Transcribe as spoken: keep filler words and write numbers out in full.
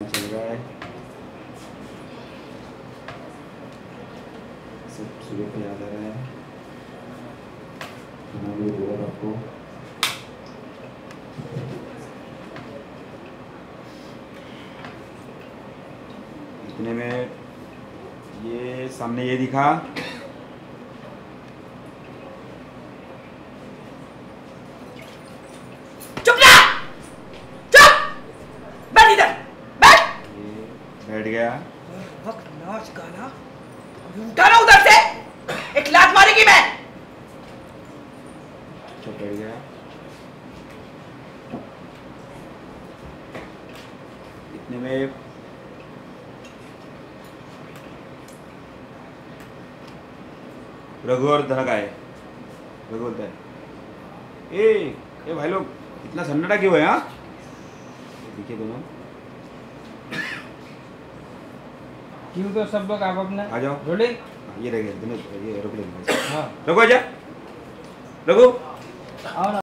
चल रहा है। सब सुबह पे याद आ रहा है। मैंने बोला आपको इतने में ये सामने ये दिखा, चुप ना, चुप, बैठ इधर, बैठ। ये बैठ गया। वक्त नाच गाना, उठा ना उधर से, एक लात मारेगी मैं। चुप बैठ गया। इतने में रघु और धनक आए। रघु बोलता है, ए ए भाई लोग इतना सन्नाटा क्यों है? हाँ देखिए दोनों क्यों, तो सब लोग आप अपना आ जाओ। रोले। ये रह गए दोनों, ये रुक ले। हाँ रघु आजा, रघु आओ ना।